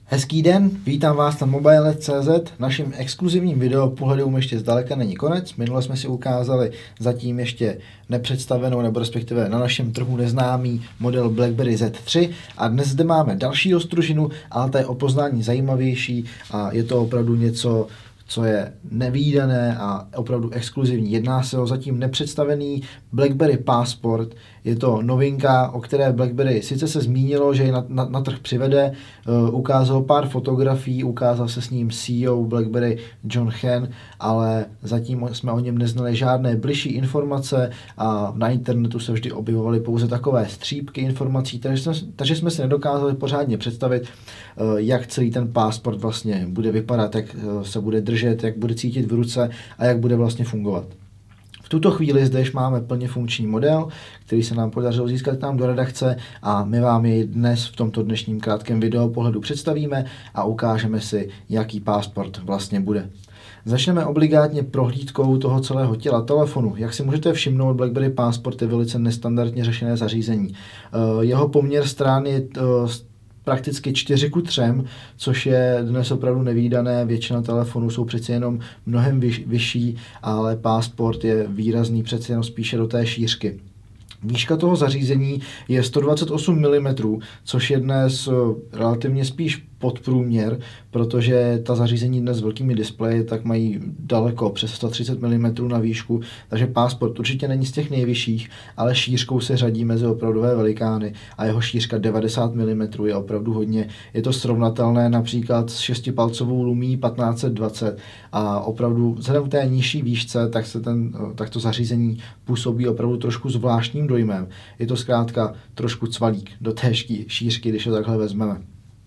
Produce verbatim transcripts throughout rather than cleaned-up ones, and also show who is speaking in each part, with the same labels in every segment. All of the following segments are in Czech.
Speaker 1: Hezký den, vítám vás na mobile tečka cé zet. Naším exkluzivním videopohledům ještě zdaleka není konec. Minule jsme si ukázali zatím ještě nepředstavenou, nebo respektive na našem trhu neznámý model BlackBerry Z tři a dnes zde máme další ostružinu, ale ta je o poznání zajímavější a je to opravdu něco, co je nevídané a opravdu exkluzivní. Jedná se o zatím nepředstavený BlackBerry Passport. Je to novinka, o které BlackBerry sice se zmínilo, že ji na, na, na trh přivede, uh, ukázal pár fotografií, ukázal se s ním C E O BlackBerry John Chen, ale zatím jsme o něm neznali žádné bližší informace a na internetu se vždy objevovaly pouze takové střípky informací, takže jsme, takže jsme si nedokázali pořádně představit, uh, jak celý ten Passport vlastně bude vypadat, jak uh, se bude držet, jak bude cítit v ruce a jak bude vlastně fungovat. V tuto chvíli zde již máme plně funkční model, který se nám podařilo získat k nám do redakce a my vám jej dnes v tomto dnešním krátkém videopohledu představíme a ukážeme si, jaký Passport vlastně bude. Začneme obligátně prohlídkou toho celého těla telefonu. Jak si můžete všimnout, BlackBerry Passport je velice nestandardně řešené zařízení. Jeho poměr stran je prakticky čtyři ku třem, což je dnes opravdu nevídané. Většina telefonů jsou přeci jenom mnohem vyš, vyšší, ale Passport je výrazný přeci jenom spíše do té šířky. Výška toho zařízení je sto dvacet osm milimetrů, což je dnes relativně spíš podprůměr, protože ta zařízení dnes s velkými displeji tak mají daleko přes sto třicet milimetrů na výšku, takže Passport určitě není z těch nejvyšších, ale šířkou se řadí mezi opravdové velikány a jeho šířka devadesát milimetrů je opravdu hodně. Je to srovnatelné například s šestipalcovou Lumii patnáct set dvacet a opravdu vzhledem k té nižší výšce, tak, se ten, tak to zařízení působí opravdu trošku zvláštním dojmem. Je to zkrátka trošku cvalík do té šířky, když ho takhle vezmeme.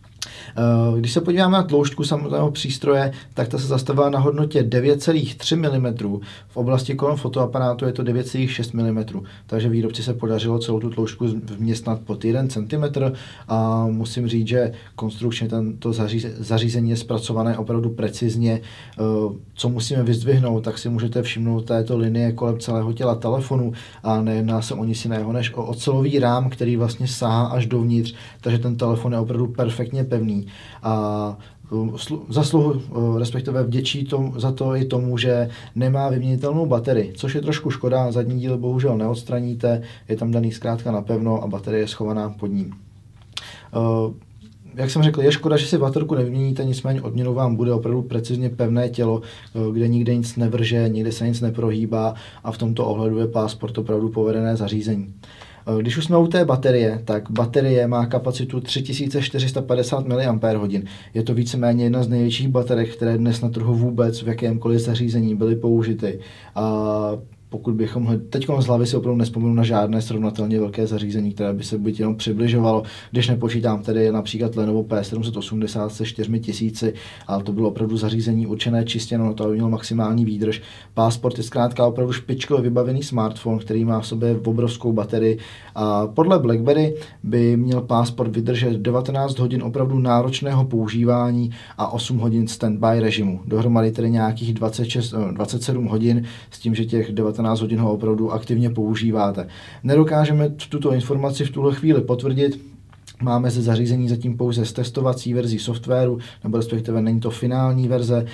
Speaker 1: Když se podíváme na tloušťku samotného přístroje, tak ta se zastavila na hodnotě devět celá tři milimetru. V oblasti kolem fotoaparátu je to devět celá šest milimetru, takže výrobci se podařilo celou tu tloušťku vměstnat pod jeden centimetr a musím říct, že konstrukčně tento zařízení je zpracované opravdu precizně. Co musíme vyzdvihnout, tak si můžete všimnout této linie kolem celého těla telefonu a nejedná se o nic jiného než o ocelový rám, který vlastně sahá až dovnitř, takže ten telefon je opravdu perfektně pevný. A zasluhu, respektive vděčí tom, za to i tomu, že nemá vyměnitelnou baterii, což je trošku škoda, zadní díl bohužel neodstraníte, je tam daný zkrátka napevno a baterie je schovaná pod ním. Jak jsem řekl, je škoda, že si baterku nevyměníte, nicméně odměnou vám bude opravdu precizně pevné tělo, kde nikde nic nevrže, nikde se nic neprohýbá a v tomto ohledu je Passport opravdu povedené zařízení. Když už jsme u té baterie, tak baterie má kapacitu tři tisíce čtyři sta padesát miliampérhodin. Je to víceméně jedna z největších baterek, které dnes na trhu vůbec v jakémkoliv zařízení byly použity. A pokud bychom teď z hlavy si opravdu nespomenu na žádné srovnatelně velké zařízení, které by se byť jenom přibližovalo, když nepočítám tedy například Lenovo P sedm set osmdesát se čtyřmi tisíci, ale to bylo opravdu zařízení určené čistě na to, aby měl maximální výdrž. Passport je zkrátka opravdu špičkově vybavený smartphone, který má v sobě obrovskou baterii a podle BlackBerry by měl Passport vydržet devatenáct hodin opravdu náročného používání a osm hodin standby režimu. Dohromady tedy nějakých dvacet šest, dvacet sedm hodin s tím, že těch devatenáct hodin ho opravdu aktivně používáte. Nedokážeme tuto informaci v tuhle chvíli potvrdit. Máme ze zařízení zatím pouze z testovací verzí softwaru, nebo respektive není to finální verze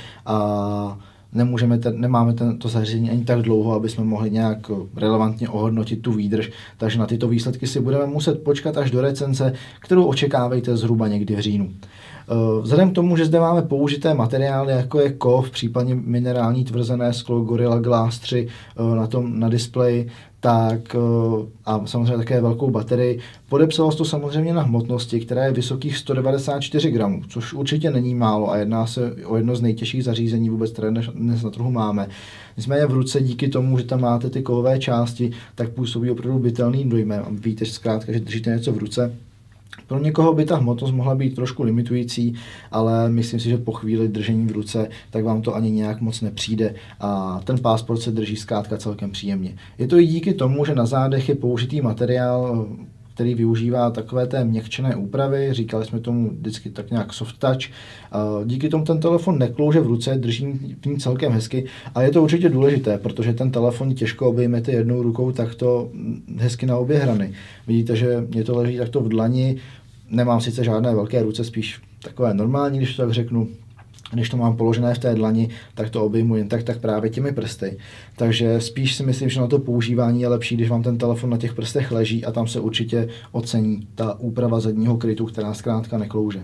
Speaker 1: a nemůžeme ten, nemáme to zařízení ani tak dlouho, aby jsme mohli nějak relevantně ohodnotit tu výdrž, takže na tyto výsledky si budeme muset počkat až do recenze, kterou očekávejte zhruba někdy v říjnu. Vzhledem k tomu, že zde máme použité materiály, jako je kov, případně minerální tvrzené sklo Gorilla Glass tři na tom na displeji, tak a samozřejmě také velkou baterii. Podepsalo se to samozřejmě na hmotnosti, která je vysokých sto devadesát čtyři gramů, což určitě není málo a jedná se o jedno z nejtěžších zařízení vůbec, které dnes na trhu máme. Nicméně v ruce díky tomu, že tam máte ty kovové části, tak působí opravdu bytelným dojmem. Víte zkrátka, že držíte něco v ruce. Pro někoho by ta hmotnost mohla být trošku limitující, ale myslím si, že po chvíli držení v ruce, tak vám to ani nějak moc nepřijde a ten Passport se drží zkrátka celkem příjemně. Je to i díky tomu, že na zádech je použitý materiál, který využívá takové té měkčené úpravy, říkali jsme tomu vždycky tak nějak soft touch. Díky tomu ten telefon neklouže v ruce, drží v ní celkem hezky a je to určitě důležité, protože ten telefon těžko obejmete jednou rukou takto hezky na obě hrany. Vidíte, že mě to leží takto v dlani, nemám sice žádné velké ruce, spíš takové normální, když to tak řeknu. Když to mám položené v té dlani, tak to obejmu jen tak, tak právě těmi prsty. Takže spíš si myslím, že na to používání je lepší, když vám ten telefon na těch prstech leží a tam se určitě ocení ta úprava zadního krytu, která zkrátka neklouže.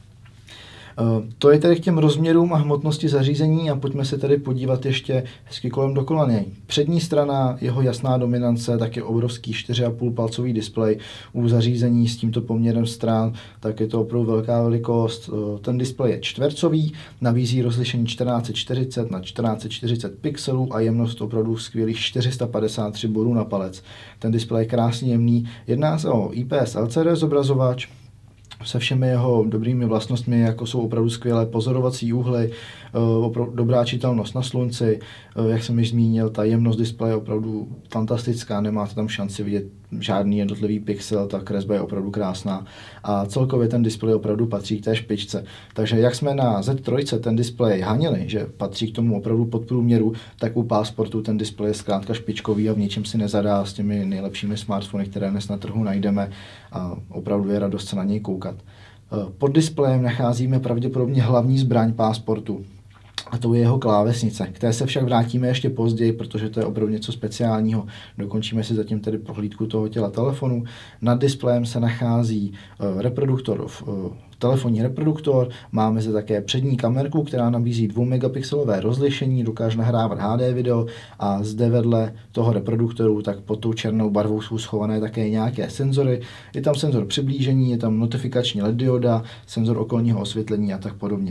Speaker 1: To je tedy k těm rozměrům a hmotnosti zařízení a pojďme se tedy podívat ještě hezky kolem dokola něj. Přední strana, jeho jasná dominance, tak je obrovský čtyři a půl palcový displej. U zařízení s tímto poměrem stran, tak je to opravdu velká velikost. Ten displej je čtvercový, nabízí rozlišení čtrnáct set čtyřicet na čtrnáct set čtyřicet pixelů a jemnost opravdu skvělých čtyři sta padesát tři bodů na palec. Ten displej je krásně jemný. Jedná se o I P S L C D zobrazovač se všemi jeho dobrými vlastnostmi, jako jsou opravdu skvělé pozorovací úhly, dobrá čitelnost na slunci, jak jsem již zmínil, ta jemnost displeje je opravdu fantastická, nemáte tam šanci vidět žádný jednotlivý pixel, ta kresba je opravdu krásná a celkově ten displej opravdu patří k té špičce. Takže jak jsme na Z tři ten displej hanili, že patří k tomu opravdu podprůměru, tak u Passportu ten displej je zkrátka špičkový a v ničem si nezadá s těmi nejlepšími smartfony, které dnes na trhu najdeme a opravdu je radost se na něj koukat. Pod displejem nacházíme pravděpodobně hlavní zbraň Passportu. A to je jeho klávesnice. K té se však vrátíme ještě později, protože to je opravdu něco speciálního. Dokončíme si zatím tedy prohlídku toho těla telefonu. Nad displejem se nachází uh, reproduktor, uh, telefonní reproduktor. Máme zde také přední kamerku, která nabízí dvou megapixelové rozlišení, dokáže nahrávat H D video a zde vedle toho reproduktoru, tak pod tou černou barvou jsou schované také nějaké senzory. Je tam senzor přiblížení, je tam notifikační L E D dioda, senzor okolního osvětlení a tak podobně.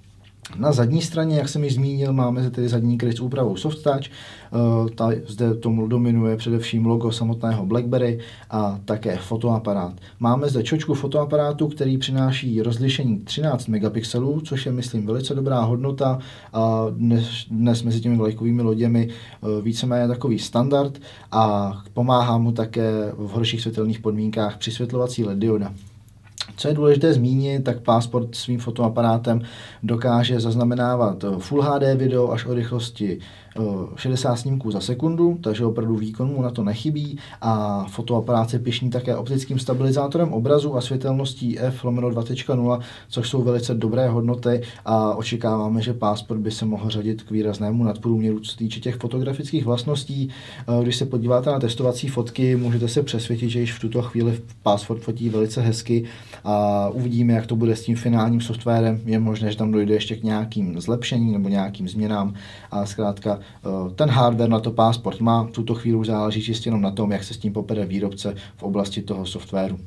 Speaker 1: Na zadní straně, jak jsem již zmínil, máme zde tedy zadní kryt s úpravou Soft Touch. Ta, zde tomu dominuje především logo samotného BlackBerry a také fotoaparát. Máme zde čočku fotoaparátu, který přináší rozlišení třináct megapixelů, což je, myslím, velice dobrá hodnota a dnes, dnes mezi těmi vlajkovými loděmi víceméně takový standard a pomáhá mu také v horších světelných podmínkách přisvětlovací L E D dioda. Co je důležité zmínit, tak Passport svým fotoaparátem dokáže zaznamenávat Full H D video až o rychlosti šedesát snímků za sekundu, takže opravdu výkon mu na to nechybí a fotoaparát se pyšní také optickým stabilizátorem obrazu a světelností F dva tečka nula, což jsou velice dobré hodnoty a očekáváme, že Passport by se mohl řadit k výraznému nadprůměru, co se týče těch fotografických vlastností. Když se podíváte na testovací fotky, můžete se přesvědčit, že již v tuto chvíli Passport fotí velice hezky a uvidíme, jak to bude s tím finálním softwarem. Je možné, že tam dojde ještě k nějakým zlepšením nebo nějakým změnám a zkrátka ten hardware na to Passport má, v tuto chvíli záleží čistě jenom na tom, jak se s tím popere výrobce v oblasti toho softwaru.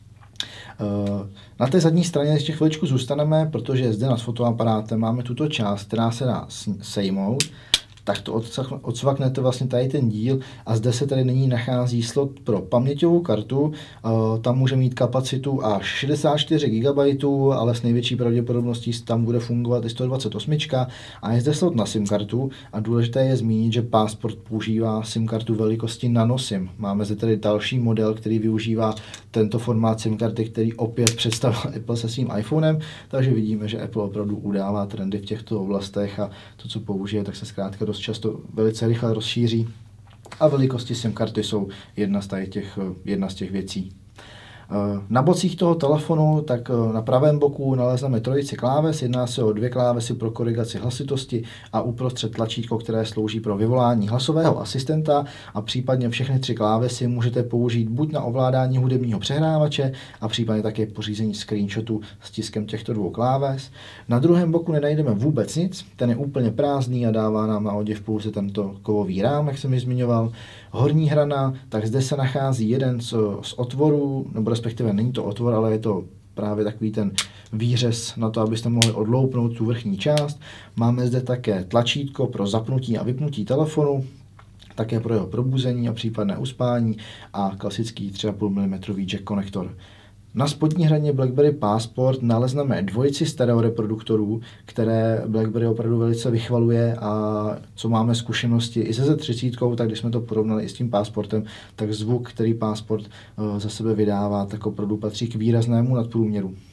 Speaker 1: Na té zadní straně ještě chviličku zůstaneme, protože zde nad fotoaparátem máme tuto část, která se dá sejmout. Tak to odsvaknete vlastně tady ten díl a zde se tady nyní nachází slot pro paměťovou kartu, tam může mít kapacitu až šedesát čtyři gigabajtů, ale s největší pravděpodobností tam bude fungovat i sto dvacet osm a je zde slot na SIM kartu a důležité je zmínit, že Passport používá SIM kartu velikosti nano SIM. Máme zde tedy další model, který využívá tento formát SIM karty, který opět představil Apple se svým iPhonem, takže vidíme, že Apple opravdu udává trendy v těchto oblastech a to, co použije, tak se zkrátka dost často velice rychle rozšíří a velikosti SIM karty jsou jedna z těch, jedna z těch věcí. Na bocích toho telefonu, tak na pravém boku nalezneme trojici kláves, jedná se o dvě klávesy pro korigaci hlasitosti a uprostřed tlačítko, které slouží pro vyvolání hlasového asistenta a případně všechny tři klávesy můžete použít buď na ovládání hudebního přehrávače a případně také pořízení screenshotu s tiskem těchto dvou kláves. Na druhém boku nenajdeme vůbec nic, ten je úplně prázdný a dává nám na oděv pouze tento kovový rám, jak jsem ji zmiňoval. Horní hrana, tak zde se nachází jeden z, z otvorů, nebo respektive není to otvor, ale je to právě takový ten výřez na to, abyste mohli odloupnout tu vrchní část. Máme zde také tlačítko pro zapnutí a vypnutí telefonu, také pro jeho probuzení a případné uspání a klasický tři a půl milimetru jack konektor. Na spodní hraně BlackBerry Passport nalezneme dvojici stereo reproduktorů, které BlackBerry opravdu velice vychvaluje a co máme zkušenosti i se Z třicet, tak když jsme to porovnali i s tím Passportem, tak zvuk, který Passport uh, za sebe vydává, tak opravdu patří k výraznému nadprůměru.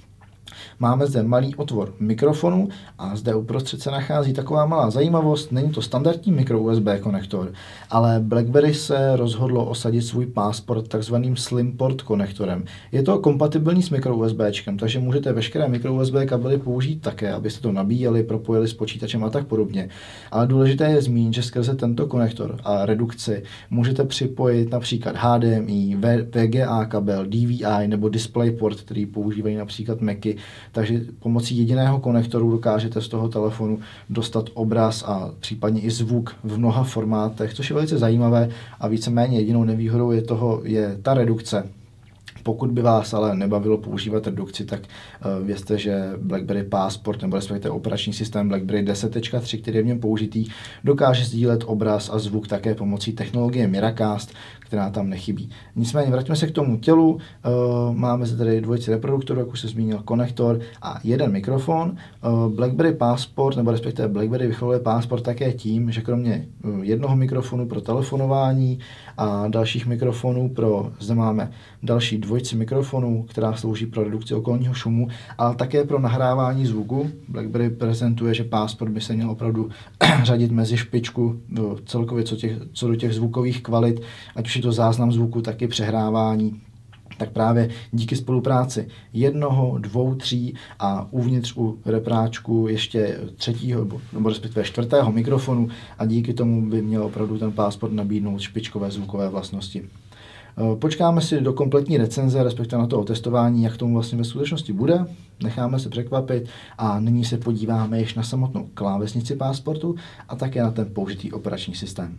Speaker 1: Máme zde malý otvor mikrofonu a zde uprostřed se nachází taková malá zajímavost. Není to standardní micro U S B konektor, ale BlackBerry se rozhodlo osadit svůj passport takzvaným slim port konektorem. Je to kompatibilní s micro USBčkem, takže můžete veškeré micro U S B kabely použít také, abyste to nabíjeli, propojili s počítačem a tak podobně. Ale důležité je zmínit, že skrze tento konektor a redukci můžete připojit například H D M I, V G A kabel, D V I nebo DisplayPort, který používají například Macy. Takže pomocí jediného konektoru dokážete z toho telefonu dostat obraz a případně i zvuk v mnoha formátech, což je velice zajímavé a víceméně jedinou nevýhodou je toho je ta redukce. Pokud by vás ale nebavilo používat redukci, tak uh, vězte, že BlackBerry Passport nebo respektive operační systém BlackBerry deset tečka tři, který je v něm použitý, dokáže sdílet obraz a zvuk také pomocí technologie Miracast, která tam nechybí. Nicméně vraťme se k tomu tělu. Uh, máme zde tady dvojici reproduktorů, jak už se zmínil, konektor a jeden mikrofon. Uh, BlackBerry Passport nebo respektive BlackBerry vychovuje Passport také tím, že kromě uh, jednoho mikrofonu pro telefonování a dalších mikrofonů pro, zde máme další dvojici mikrofonů, která slouží pro redukci okolního šumu, ale také pro nahrávání zvuku. BlackBerry prezentuje, že Passport by se měl opravdu řadit mezi špičku do celkově co, těch, co do těch zvukových kvalit, ať už je to záznam zvuku, tak i přehrávání. Tak právě díky spolupráci jednoho, dvou, tří a uvnitř u repráčku ještě třetího nebo respektive čtvrtého mikrofonu a díky tomu by měl opravdu ten Passport nabídnout špičkové zvukové vlastnosti. Počkáme si do kompletní recenze, respektive na to otestování, jak tomu vlastně ve skutečnosti bude. Necháme se překvapit a nyní se podíváme již na samotnou klávesnici Passportu a také na ten použitý operační systém.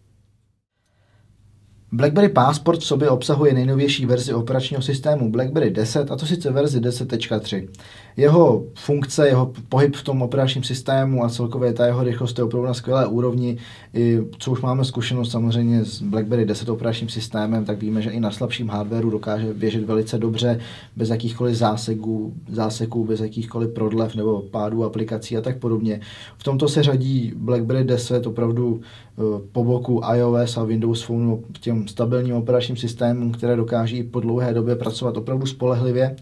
Speaker 1: BlackBerry Passport v sobě obsahuje nejnovější verzi operačního systému BlackBerry deset, a to sice verzi deset tečka tři. Jeho funkce, jeho pohyb v tom operačním systému a celkově ta jeho rychlost je opravdu na skvělé úrovni. I, co už máme zkušenost samozřejmě s BlackBerry deset operačním systémem, tak víme, že i na slabším hardwareu dokáže běžet velice dobře, bez jakýchkoliv záseků, záseků, bez jakýchkoliv prodlev nebo pádů aplikací a tak podobně. V tomto se řadí BlackBerry deset opravdu po boku iOS a Windows Phone těm stabilním operačním systémům, které dokáží po dlouhé době pracovat opravdu spolehlivě.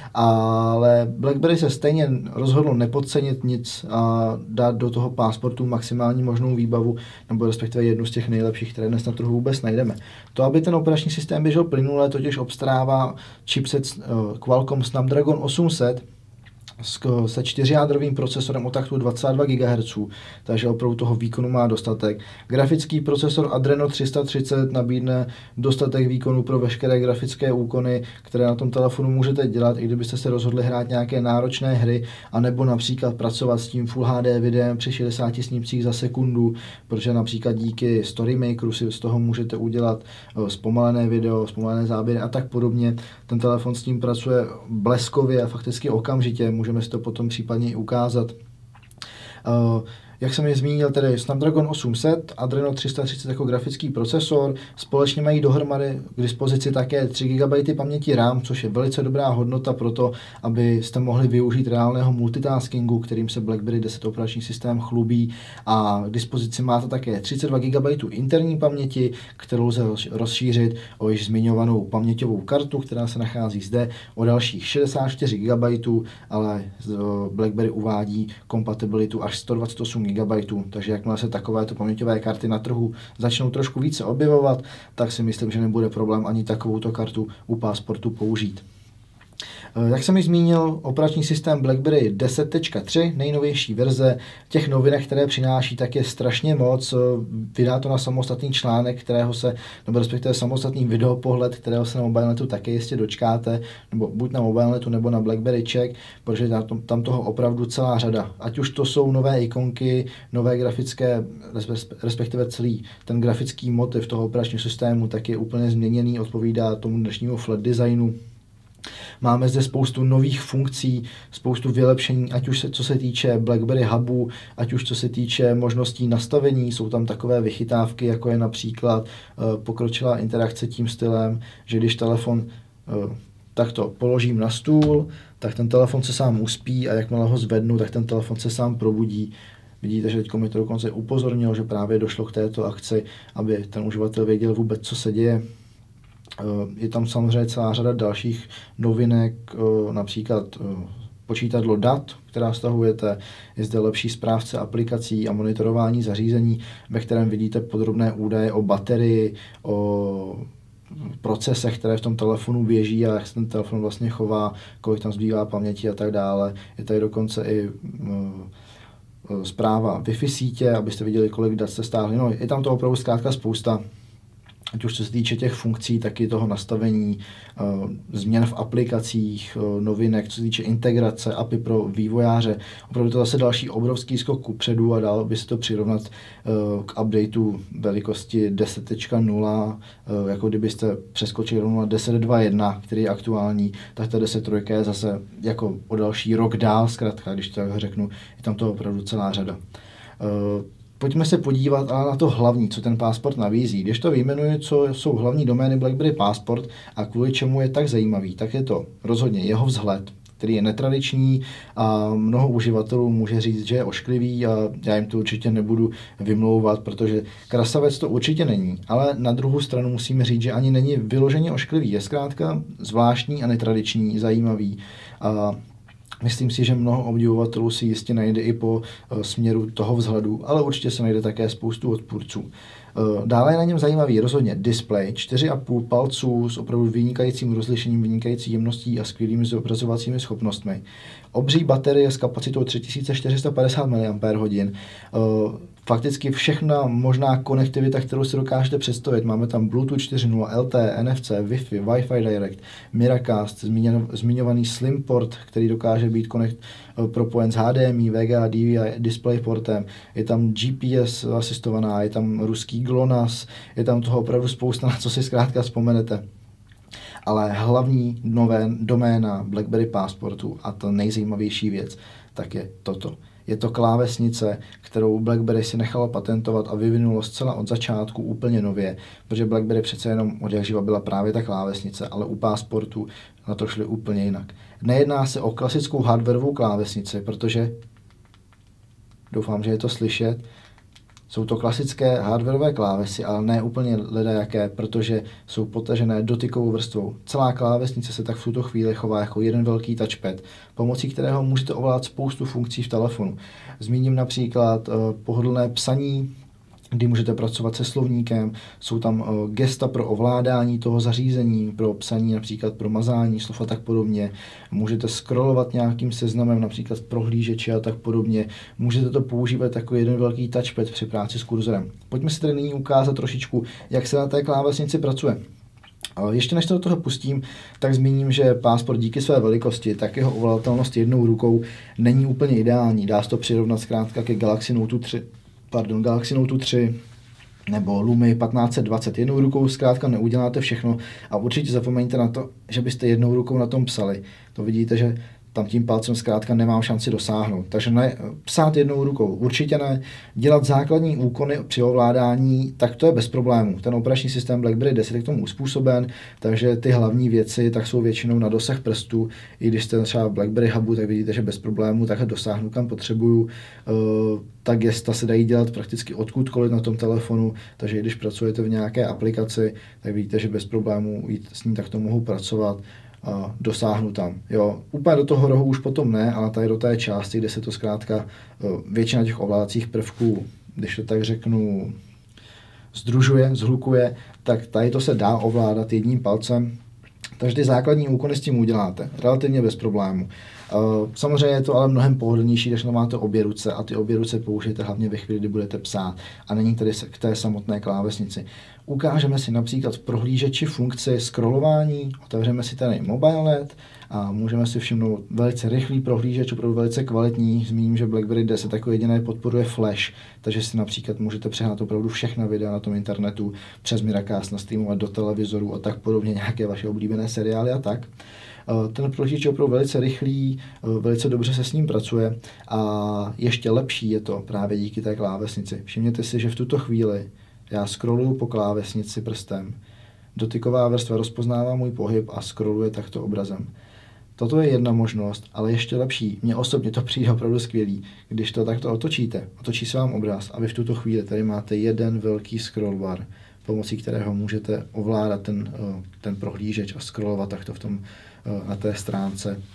Speaker 1: Ale BlackBerry se stejně rozhodl nepodcenit nic a dát do toho Passportu maximální možnou výbavu, nebo respektive jednu z těch nejlepších, které dnes na trhu vůbec najdeme. To, aby ten operační systém běžel plynule, totiž obstarává chipset Qualcomm Snapdragon osm set, se čtyřjádrovým procesorem o taktu dvacet dva gigahertzů, takže opravdu toho výkonu má dostatek. Grafický procesor Adreno tři sta třicet nabídne dostatek výkonu pro veškeré grafické úkony, které na tom telefonu můžete dělat, i kdybyste se rozhodli hrát nějaké náročné hry, anebo například pracovat s tím Full H D videem při šedesáti snímcích za sekundu, protože například díky StoryMakeru si z toho můžete udělat zpomalené video, zpomalené záběry a tak podobně. Ten telefon s tím pracuje bleskově a fakticky okamžitě. Můžeme si to potom případně i ukázat. Uh, jak jsem je zmínil, tedy Snapdragon osm set, Adreno tři sta třicet jako grafický procesor, společně mají dohromady k dispozici také tři gigabajty paměti RAM, což je velice dobrá hodnota pro to, abyste mohli využít reálného multitaskingu, kterým se BlackBerry deset operační systém chlubí, a k dispozici máte také třicet dva gigabajtů interní paměti, kterou lze rozšířit o již zmiňovanou paměťovou kartu, která se nachází zde, o dalších šedesát čtyři gigabajtů, ale BlackBerry uvádí kompatibilitu až sto dvacet osm gigabajtů, takže jakmile se takovéto paměťové karty na trhu začnou trošku více objevovat, tak si myslím, že nebude problém ani takovouto kartu u Passportu použít. Jak jsem již zmínil, operační systém BlackBerry deset tečka tři, nejnovější verze, těch novinek, které přináší, tak je strašně moc. Vydá to na samostatný článek, kterého se, nebo respektive samostatný videopohled, kterého se na MobileNetu také jistě dočkáte, nebo buď na MobileNetu, nebo na BlackBerry Check, protože tam toho opravdu celá řada. Ať už to jsou nové ikonky, nové grafické, respektive celý ten grafický motiv toho operačního systému, tak je úplně změněný, odpovídá tomu dnešnímu flat designu. Máme zde spoustu nových funkcí, spoustu vylepšení, ať už se, co se týče BlackBerry Hubu, ať už co se týče možností nastavení. Jsou tam takové vychytávky, jako je například uh, pokročilá interakce tím stylem, že když telefon uh, takto položím na stůl, tak ten telefon se sám uspí a jakmile ho zvednu, tak ten telefon se sám probudí. Vidíte, že teď mi to dokonce upozornilo, že právě došlo k této akci, aby ten uživatel věděl vůbec, co se děje. Je tam samozřejmě celá řada dalších novinek, například počítadlo dat, která stahujete, je zde lepší správce aplikací a monitorování zařízení, ve kterém vidíte podrobné údaje o baterii, o procesech, které v tom telefonu běží a jak se ten telefon vlastně chová, kolik tam zbývá paměti a tak dále. Je tady dokonce i uh, zpráva Wi-Fi sítě, abyste viděli, kolik dat jste stáhli. No, je tam to opravdu zkrátka spousta. Ať už co se týče těch funkcí, tak i toho nastavení, uh, změn v aplikacích, uh, novinek, co se týče integrace, A P I pro vývojáře. Opravdu to zase další obrovský skok kupředu a dalo by se to přirovnat uh, k updateu velikosti deset tečka nula, uh, jako kdybyste přeskočili rovnou na deset tečka dva tečka jedna, který je aktuální, tak ta deset tečka tři je zase jako o další rok dál, zkrátka, když to tak řeknu, je tam toho opravdu celá řada. Uh, Pojďme se podívat ale na to hlavní, co ten Passport nabízí. Když to vyjmenuji, co jsou hlavní domény BlackBerry Passport a kvůli čemu je tak zajímavý, tak je to rozhodně jeho vzhled, který je netradiční a mnoho uživatelů může říct, že je ošklivý a já jim to určitě nebudu vymlouvat, protože krasavec to určitě není. Ale na druhou stranu musíme říct, že ani není vyloženě ošklivý. Je zkrátka zvláštní a netradiční, zajímavý. A myslím si, že mnoho obdivovatelů si jistě najde i po uh, směru toho vzhledu, ale určitě se najde také spoustu odpůrců. Uh, dále je na něm zajímavý rozhodně displej, čtyři a půl palců s opravdu vynikajícím rozlišením, vynikající jemností a skvělými zobrazovacími schopnostmi. Obří baterie s kapacitou tři tisíce čtyři sta padesát miliampérhodin. Uh, fakticky všechna možná konektivita, kterou si dokážete představit. Máme tam Bluetooth čtyři tečka nula, L T E, N F C, Wi-Fi, Wi-Fi Direct, Miracast, zmiňovaný Slim port, který dokáže být konekt, propojen s H D M I, V G A, D V I, DisplayPortem. Je tam G P S asistovaná, je tam ruský GLONASS, je tam toho opravdu spousta, na co si zkrátka vzpomenete. Ale hlavní nové doména BlackBerry Passportu a ta nejzajímavější věc, tak je toto. Je to klávesnice, kterou BlackBerry si nechala patentovat a vyvinulo zcela od začátku úplně nově, protože BlackBerry přece jenom od jak živa byla právě ta klávesnice, ale u Passportu na to šli úplně jinak. Nejedná se o klasickou hardwarovou klávesnici, protože doufám, že je to slyšet, jsou to klasické hardwareové klávesy, ale ne úplně ledajaké, protože jsou potažené dotykovou vrstvou. Celá klávesnice se tak v tuto chvíli chová jako jeden velký touchpad, pomocí kterého můžete ovládat spoustu funkcí v telefonu. Zmíním například uh, pohodlné psaní, kdy můžete pracovat se slovníkem, jsou tam uh, gesta pro ovládání toho zařízení, pro psaní, například pro mazání slov a tak podobně. Můžete scrollovat nějakým seznamem, například prohlížeči a tak podobně. Můžete to používat jako jeden velký touchpad při práci s kurzorem. Pojďme si tedy nyní ukázat trošičku, jak se na té klávesnici pracuje. Ještě než se do toho pustím, tak zmíním, že Passport díky své velikosti, tak jeho ovladatelnost jednou rukou není úplně ideální. Dá se to přirovnat zkrátka ke Galaxy Note tři. Pardon, Galaxy Note tři nebo Lumi patnáct set dvacet. Jednou rukou zkrátka neuděláte všechno a určitě zapomeňte na to, že byste jednou rukou na tom psali. To vidíte, že tam tím palcem zkrátka nemám šanci dosáhnout. Takže ne, psát jednou rukou určitě ne. Dělat základní úkony při ovládání, tak to je bez problémů. Ten operační systém BlackBerry deset je k tomu uspůsoben, takže ty hlavní věci tak jsou většinou na dosah prstů. I když jste třeba v BlackBerry Hubu, tak vidíte, že bez problémů takhle dosáhnu, kam potřebuju. Uh, ta gesta se dají dělat prakticky odkudkoliv na tom telefonu, takže i když pracujete v nějaké aplikaci, tak vidíte, že bez problémů jít s ní takto mohu pracovat. A dosáhnu tam. Jo, úplně do toho rohu už potom ne, ale tady do té části, kde se to zkrátka většina těch ovládacích prvků, když to tak řeknu, združuje, zhlukuje, tak tady to se dá ovládat jedním palcem. Takže ty základní úkony s tím uděláte, relativně bez problému. Samozřejmě je to ale mnohem pohodlnější, když máte obě ruce a ty obě ruce použijete hlavně ve chvíli, kdy budete psát a není tedy k té samotné klávesnici. Ukážeme si například v prohlížeči funkci scrollování, otevřeme si tady MobileNet a můžeme si všimnout velice rychlý prohlížeč, opravdu velice kvalitní. Zmíním, že BlackBerry deset jako jediné podporuje Flash, takže si například můžete přehnat opravdu všechna videa na tom internetu přes Miracast, nastreamovat do televizoru a tak podobně, nějaké vaše oblíbené seriály a tak. Ten prohlížeč je opravdu velice rychlý, velice dobře se s ním pracuje a ještě lepší je to právě díky té klávesnici. Všimněte si, že v tuto chvíli já scrolluju po klávesnici prstem, dotyková vrstva rozpoznává můj pohyb a scrolluje takto obrazem. Toto je jedna možnost, ale ještě lepší, mně osobně to přijde opravdu skvělý, když to takto otočíte, otočí se vám obraz a vy v tuto chvíli tady máte jeden velký scroll bar, pomocí kterého můžete ovládat ten, ten prohlížeč a scrollovat takto v tom, na té stránce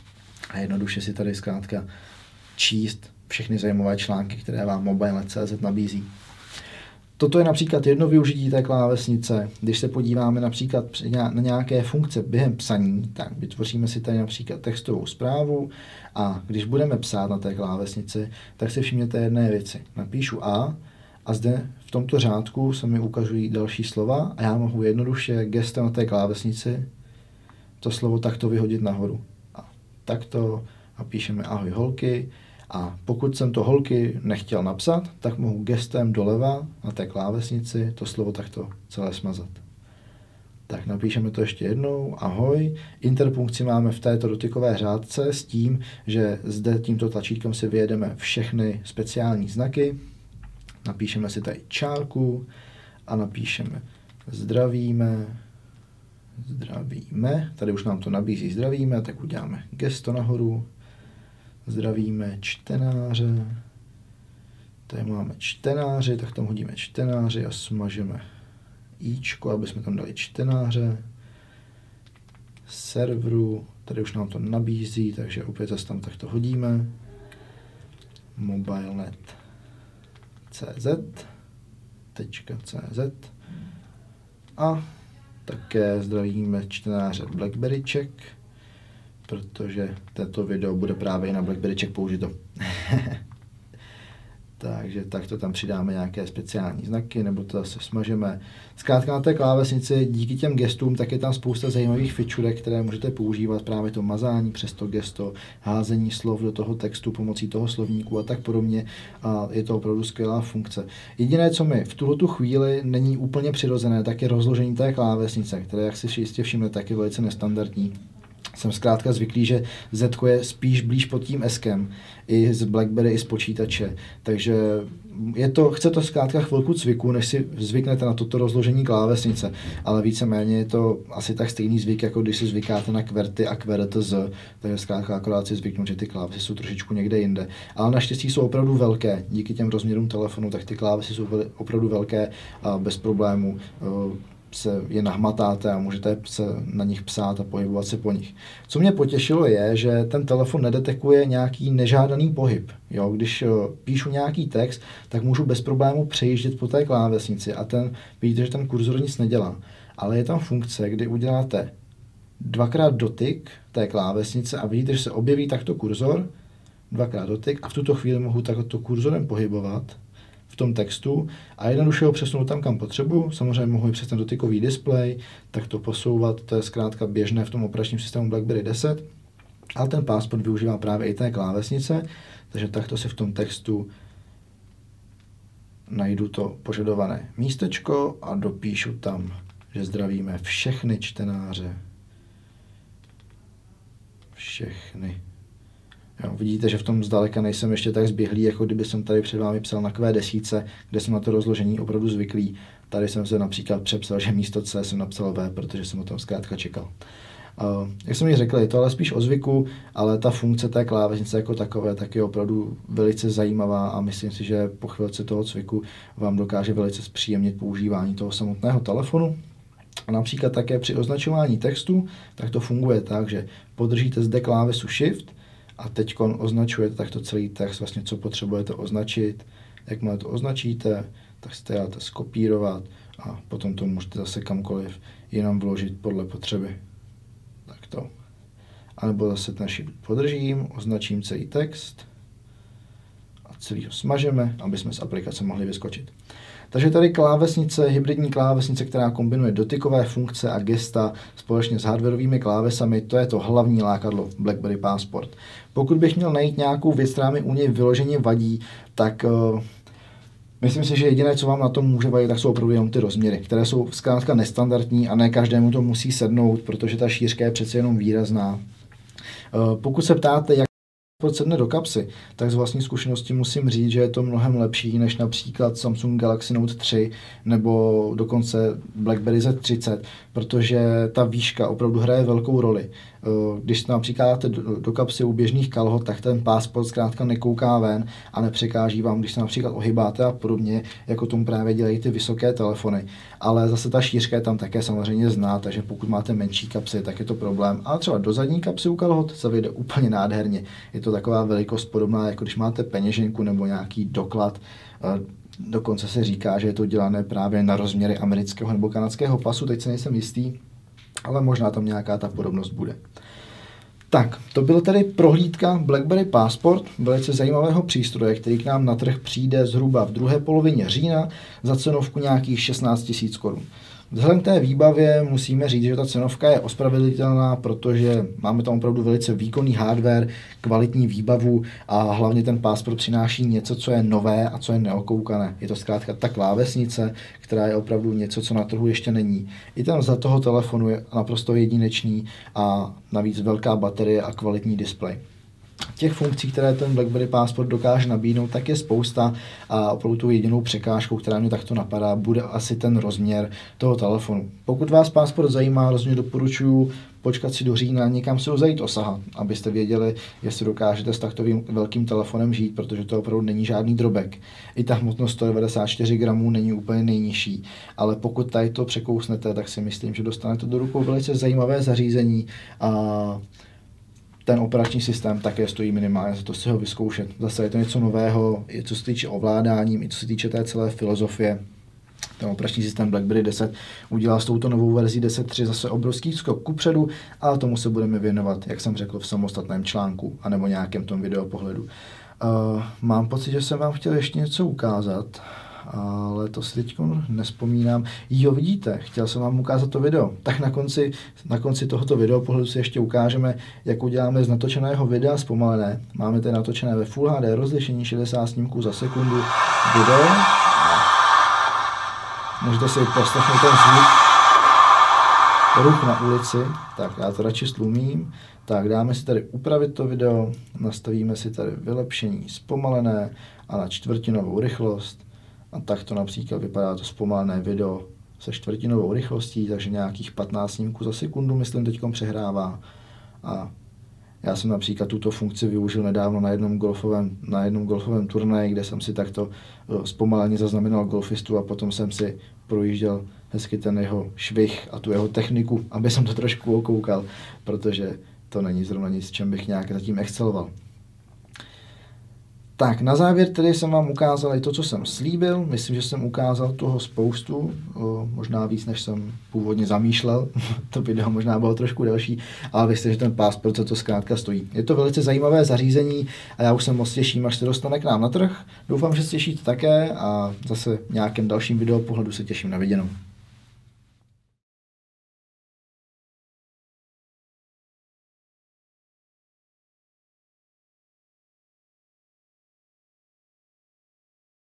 Speaker 1: a jednoduše si tady zkrátka číst všechny zajímavé články, které vám mobile tečka cé zet nabízí. Toto je například jedno využití té klávesnice. Když se podíváme například na nějaké funkce během psaní, tak vytvoříme si tady například textovou zprávu a když budeme psát na té klávesnici, tak si všimněte jedné věci. Napíšu A a zde v tomto řádku se mi ukazují další slova a já mohu jednoduše gestem na té klávesnici to slovo takto vyhodit nahoru. A takto a píšeme ahoj holky. A pokud jsem to holky nechtěl napsat, tak mohu gestem doleva na té klávesnici to slovo takto celé smazat. Tak napíšeme to ještě jednou. Ahoj. Interpunkci máme v této dotykové řádce s tím, že zde tímto tlačítkem si vyjedeme všechny speciální znaky. Napíšeme si tady čárku a napíšeme zdravíme, zdravíme. Tady už nám to nabízí zdravíme, tak uděláme gesto nahoru. Zdravíme čtenáře. Tady máme čtenáři, tak tam hodíme čtenáři a smažeme íčko, aby jsme tam dali čtenáře. Serveru, tady už nám to nabízí, takže opět zase tam takto hodíme. mobilenet tečka cé zet a také zdravíme čtenáře BlackBerryček, protože tento video bude právě i na BlackBerryček použito. Takže takto tam přidáme nějaké speciální znaky, nebo to zase smažeme. Zkrátka na té klávesnici díky těm gestům tak je tam spousta zajímavých fičurek, které můžete používat, právě to mazání přes to gesto, házení slov do toho textu pomocí toho slovníku a tak podobně. A je to opravdu skvělá funkce. Jediné, co mi v tuhletu chvíli není úplně přirozené, tak je rozložení té klávesnice, které, jak si jistě všimnete, tak je velice nestandardní. Jsem zkrátka zvyklý, že Z je spíš blíž pod tím S-kem, i z BlackBerry, i z počítače. Takže je to, chce to zkrátka chvilku cviku, než si zvyknete na toto rozložení klávesnice. Ale víceméně je to asi tak stejný zvyk, jako když si zvykáte na kverty a kvertz. Takže zkrátka akorát si zvyknout, že ty klávesy jsou trošičku někde jinde. Ale naštěstí jsou opravdu velké. Díky těm rozměrům telefonu, tak ty klávesy jsou opravdu velké a bez problémů se je nahmatáte a můžete se na nich psát a pohybovat se po nich. Co mě potěšilo je, že ten telefon nedetekuje nějaký nežádaný pohyb. Jo, když píšu nějaký text, tak můžu bez problému přejíždět po té klávesnici a ten, vidíte, že ten kurzor nic nedělá. Ale je tam funkce, kdy uděláte dvakrát dotyk té klávesnice a vidíte, že se objeví takto kurzor, dvakrát dotyk a v tuto chvíli mohu takto kurzorem pohybovat v tom textu a jednoduše ho přesunu tam, kam potřebuji. Samozřejmě mohu i přes ten dotykový displej, tak to posouvat, to je zkrátka běžné v tom operačním systému BlackBerry deset, ale ten Passport využívá právě i té klávesnice, takže takto si v tom textu najdu to požadované místečko a dopíšu tam, že zdravíme všechny čtenáře. Všechny. Jo, vidíte, že v tom zdaleka nejsem ještě tak zběhlý, jako kdyby jsem tady před vámi psal na Q deset, kde jsem na to rozložení opravdu zvyklý. Tady jsem se například přepsal, že místo C jsem napsal V, protože jsem o tom zkrátka čekal. Uh, jak jsem ji řekl, je to ale spíš o zvyku, ale ta funkce té klávesnice jako takové tak je opravdu velice zajímavá a myslím si, že po chvilce toho cviku vám dokáže velice zpříjemnit používání toho samotného telefonu. A například také při označování textu, tak to funguje tak, že podržíte zde klávesu Shift a teď označujete takto celý text, vlastně co potřebujete označit. Jakmile to označíte, tak si to dáte skopírovat a potom to můžete zase kamkoliv jinam vložit podle potřeby. Takto. A nebo zase ten Shift podržím, označím celý text a celý ho smažeme, aby jsme z aplikace mohli vyskočit. Takže tady klávesnice, hybridní klávesnice, která kombinuje dotykové funkce a gesta společně s hardwarovými klávesami, to je to hlavní lákadlo BlackBerry Passport. Pokud bych měl najít nějakou věc, která mi u něj vyloženě vadí, tak uh, myslím si, že jediné, co vám na tom může vadit, tak jsou opravdu jenom ty rozměry, které jsou zkrátka nestandardní a ne každému to musí sednout, protože ta šířka je přece jenom výrazná. Uh, pokud se ptáte, jak sedne do kapsy, tak z vlastní zkušenosti musím říct, že je to mnohem lepší než například Samsung Galaxy Note tři nebo dokonce BlackBerry Z třicet, protože ta výška opravdu hraje velkou roli. Když to například dáte do, do kapsy u běžných kalhot, tak ten passport zkrátka nekouká ven a nepřekáží vám, když se například ohybáte a podobně, jako tomu právě dělají ty vysoké telefony. Ale zase ta šířka je tam také samozřejmě zná, takže pokud máte menší kapsy, tak je to problém. A třeba do zadní kapsy u kalhot se vyjde úplně nádherně. Je to taková velikost podobná, jako když máte peněženku nebo nějaký doklad. Dokonce se říká, že je to dělané právě na rozměry amerického nebo kanadského pasu, teď se nejsem jistý, ale možná tam nějaká ta podobnost bude. Tak, to byl tedy prohlídka BlackBerry Passport, velice zajímavého přístroje, který k nám na trh přijde zhruba v druhé polovině října za cenovku nějakých šestnáct tisíc korun. Vzhledem k té výbavě musíme říct, že ta cenovka je ospravedlitelná, protože máme tam opravdu velice výkonný hardware, kvalitní výbavu a hlavně ten Passport přináší něco, co je nové a co je neokoukané. Je to zkrátka ta klávesnice, která je opravdu něco, co na trhu ještě není. I ten za toho telefonu je naprosto jedinečný a navíc velká baterie a kvalitní displej. Těch funkcí, které ten BlackBerry Passport dokáže nabídnout, tak je spousta a opravdu tou jedinou překážkou, která mě takto napadá, bude asi ten rozměr toho telefonu. Pokud vás Passport zajímá, rozhodně doporučuji počkat si do října, někam si ho zajít osahat, abyste věděli, jestli dokážete s takovým velkým telefonem žít, protože to opravdu není žádný drobek. I ta hmotnost sto devadesát čtyři gramů není úplně nejnižší, ale pokud tady to překousnete, tak si myslím, že dostanete do rukou velice zajímavé zařízení a ten operační systém také stojí minimálně za to si ho vyzkoušet. Zase je to něco nového, i co se týče ovládáním, i co se týče té celé filozofie. Ten operační systém BlackBerry deset udělal s touto novou verzí deset tečka tři zase obrovský skok kupředu, ale tomu se budeme věnovat, jak jsem řekl, v samostatném článku anebo nějakém tom videopohledu. Uh, mám pocit, že jsem vám chtěl ještě něco ukázat, ale to si teď nespomínám. Jo, vidíte, chtěl jsem vám ukázat to video. Tak na konci, na konci tohoto videopohledu si ještě ukážeme, jak uděláme z natočeného videa zpomalené. Máme tady natočené ve Full H D rozlišení šedesát snímků za sekundu video. Můžete si poslechnout ten zvuk. Ruch na ulici. Tak já to radši stlumím. Tak dáme si tady upravit to video, nastavíme si tady vylepšení zpomalené a na čtvrtinovou rychlost. A tak to například vypadá to zpomalené video se čtvrtinovou rychlostí, takže nějakých patnáct snímků za sekundu, myslím, teďkom přehrává. A já jsem například tuto funkci využil nedávno na jednom golfovém, na jednom golfovém turnaji, kde jsem si takto zpomaleně zaznamenal golfistu a potom jsem si projížděl hezky ten jeho švih a tu jeho techniku, aby jsem to trošku okoukal, protože to není zrovna nic, čem bych nějak zatím exceloval. Tak, na závěr tedy jsem vám ukázal i to, co jsem slíbil. Myslím, že jsem ukázal toho spoustu, o, možná víc, než jsem původně zamýšlel. To video možná bylo trošku delší, ale věřte, že ten Passport se to zkrátka stojí. Je to velice zajímavé zařízení a já už se moc těším, až se dostane k nám na trh. Doufám, že se těšíte také a zase v nějakém dalším videopohledu se těším na viděnou.